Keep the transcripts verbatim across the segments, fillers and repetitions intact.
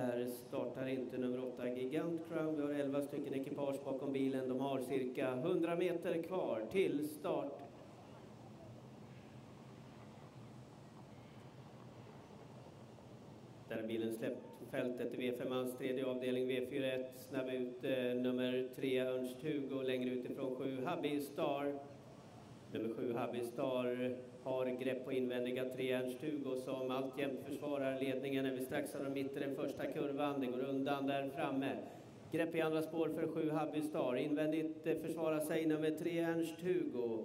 Här startar inte nummer åtta Gigant Crown. Vi har elva stycken ekipage bakom bilen. De har cirka hundra meter kvar till start. Där är bilen släppt fältet i V fem-ans tredje avdelning V fyra ett. Snabb ut eh, nummer tre Ernst Hugo. Längre utifrån sju Hubby Star. Nummer sju Hubby Star har grepp på invändiga tre Ernst Hugo som alltjämt försvarar ledningen när vi strax har mitt i den första kurvan. Det går undan där framme. Grepp i andra spår för sju Hubby Star. Invändigt eh, försvarar sig nummer tre Ernst Hugo.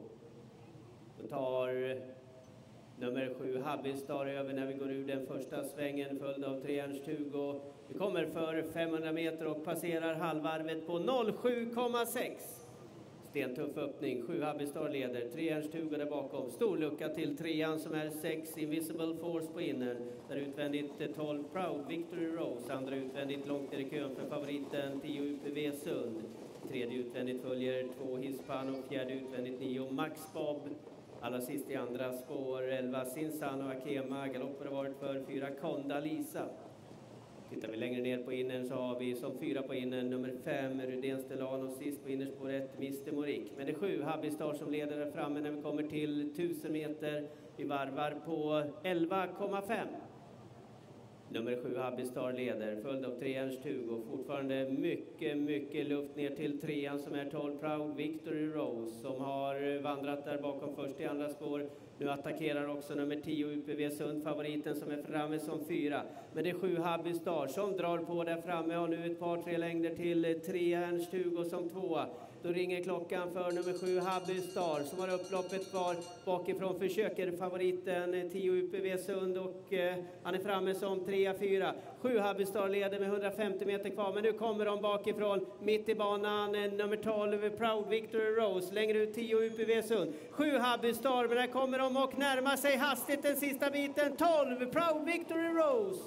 Då tar nummer sju Hubby Star över när vi går ur den första svängen, följd av tre Ernst Hugo. Vi kommer för femhundra meter och passerar halvvarvet på noll sju komma sex. Stentuff öppning, sju Hubby Star leder, tre Ernst Hugo där bakom. Stor lucka till trean som är sex Invisible Force på inner. Där utvändigt tolv Proud Victory Rose, andra utvändigt långt ner i kön för favoriten tio U P V Sund. Tredje utvändigt följer två Hispano, fjärde utvändigt nio Max Bob. Allra sist i andra spår elva Sinsan och Akema. Galopp har det varit för fyra Konda Lisa. Tittar vi längre ner på innern så har vi som fyra på innern nummer fem Rudén Stellan och sist på innerspår ett Mister Morik. Men det är sju Hubby Star som leder där framme när vi kommer till tusen meter. Vi varvar på elva komma fem. Nummer sju Hubby Star leder, följd av tre Ernst Hugo. Fortfarande mycket, mycket luft ner till trean som är tolv Proud Victory Rose som har vandrat där bakom först i andra spår. Nu attackerar också nummer tio U P V Sund, favoriten som är framme som fyra. Men det är sju Hubby Star som drar på där framme och nu ett par tre längder till tre Ernst Hugo som tvåa. Då ringer klockan för nummer sju Hubby Star som har upploppet kvar bakifrån. Försöker favoriten tio U P V Sund och eh, han är framme som tre fyra. sju Hubby Star leder med hundrafemtio meter kvar, men nu kommer de bakifrån mitt i banan. Nummer tolv Proud Victory Rose, längre ut tio U P V Sund. sju Hubby Star, men där kommer de och närmar sig hastigt den sista biten. tolv Proud Victory Rose.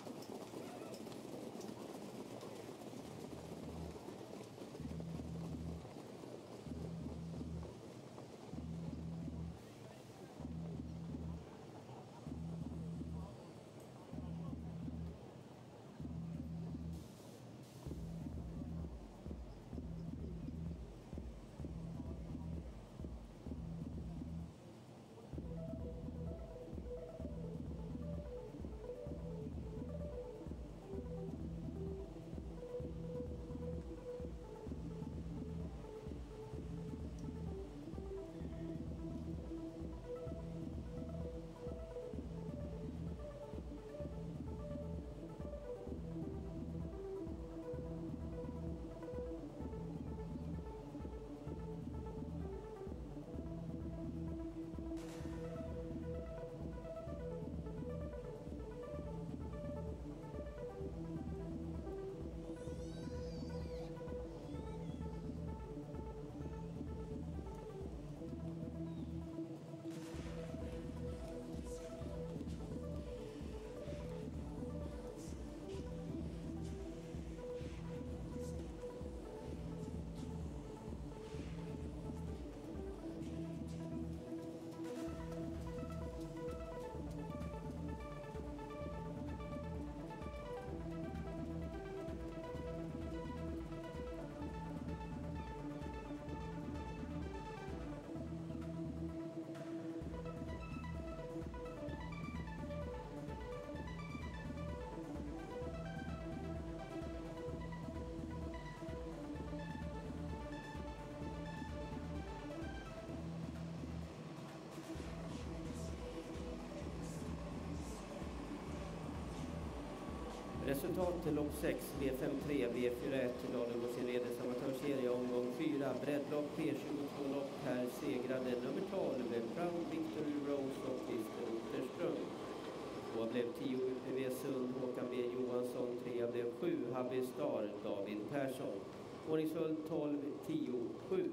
Resultat till lopp sex, V fem tre, V fyra ett, Dalen och sin redes amatörserie omgång fyra, breddlopp P tjugotvå-lopp. Här segrade nummer tolv, Proud Victory Rose och Christer Otterström. Tvåa blev tio U P V Sund, Håkan B Johansson. Trea blev sju Hubby Star, David Persson. Ordningsfull tolv tio sju.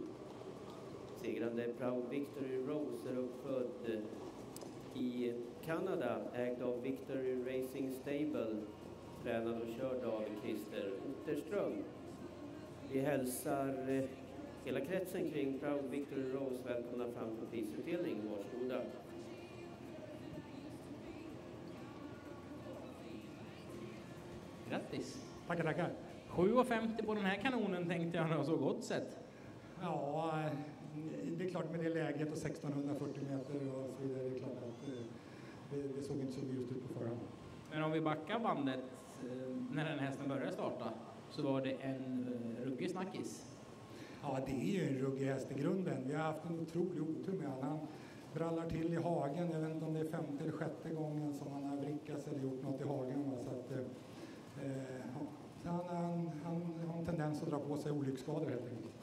Segrande Proud Victory Rose är uppfödd i Kanada, ägd av Victory Racing Stable. Tränad och körd av Christer Otterström. Vi hälsar eh, hela kretsen kring Proud Victory Rose välkomna fram för prisutdelning. Varsågoda. Grattis! grattis. Tackar, tackar. sju femtio på den här kanonen tänkte jag har så gott sett. Ja, det är klart med det läget och sextonhundrafyrtio meter och så vidare. Det är klart att det, det såg inte så ljust ut på förhand. Men om vi backar bandet när den hästen började starta så var det en ruggig snackis. Ja, det är ju en ruggig häst i grunden. Vi har haft en otrolig otur med honom. Han brallar till i hagen. Jag vet inte om det är femte eller sjätte gången som han har vrickats eller gjort något i hagen. Så att, eh, han, han, han har en tendens att dra på sig olycksskador helt enkelt.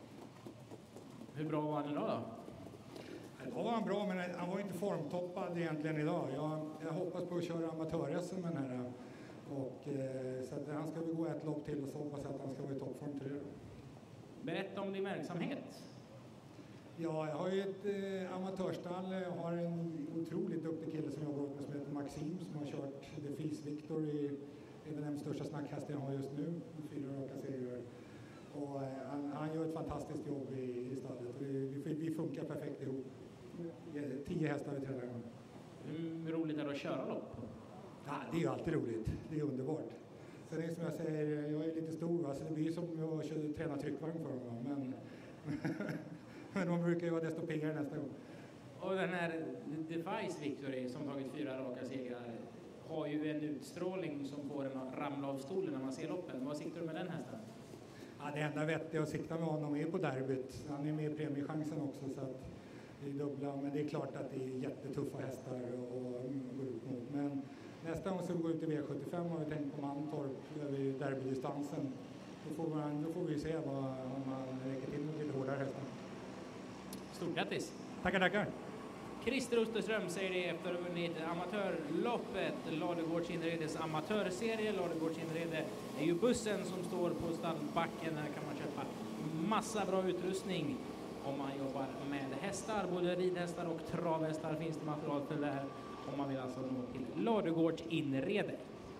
Hur bra var han idag då? Idag var han bra, men han var inte formtoppad egentligen idag. Jag, jag hoppas på att köra amatör-S M med den här. Och, eh, så att han ska väl gå ett lopp till och så hoppas att han ska vara i toppform till det. Berätta om din verksamhet. Ja, jag har ju ett eh, amatörstall. Jag har en otroligt duktig kille som jag jobbar med som heter Maxim som har kört The Fils Victor i även den största snackhästen jag har just nu. Fyra raka serier. Och eh, han, han gör ett fantastiskt jobb i, i stallet. Vi, vi, vi funkar perfekt ihop. Tio hästar vi tränar. Hur roligt är det att köra lopp? Ja, det är ju alltid roligt. Det är underbart. Sen är det som jag säger, jag är lite stor va? Så det blir som att jag tränar tryckvagn för dem. Men, men de brukar ju vara desto piggare nästa gång. Och den här Defice Victory som tagit fyra raka segrar har ju en utstrålning som får en att ramla av stolen när man ser loppen. Vad siktar du med den hästen? Ja, det enda vettiga att sikta med honom är på derbyt. Han är med i premiechansen också så att det är dubbla. Men det är klart att det är jättetuffa hästar att gå ut mot. Men nästa gång så går vi ut i V sjuttiofem har vi tänkt på Mantorp över derbydistansen. Då får, man, då får vi se vad, om man räcker till med lite hårdare hästar. Stort grattis! Tackar, tackar! Christer Osterström säger det efter att ha vunnit amatörloppet. Ladugårds inredes amatörserie. Ladugårds inrede är ju bussen som står på stallbacken. Här kan man köpa massa bra utrustning om man jobbar med hästar. Både ridhästar och travhästar finns det material för det här. Om man vill alltså nå till Ladugårds inrede.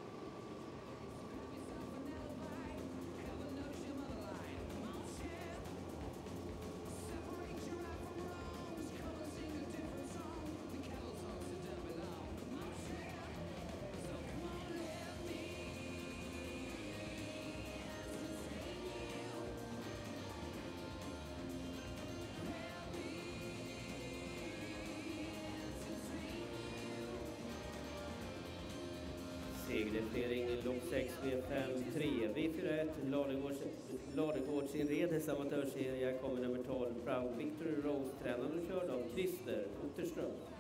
Segerreferering i lopp sex V fem tre V fyra ett Ladugårds, Ladugårds inredes amatörserie kommer nummer tolv Proud Victory Rose tränad och körd av Christer Otterström.